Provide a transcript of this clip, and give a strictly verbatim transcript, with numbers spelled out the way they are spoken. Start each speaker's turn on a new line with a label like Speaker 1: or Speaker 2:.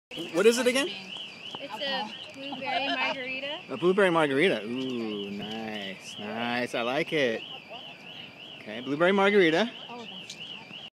Speaker 1: What is it again?
Speaker 2: It's a blueberry margarita.
Speaker 1: A blueberry margarita. Ooh, nice, nice. I like it. Okay, blueberry margarita.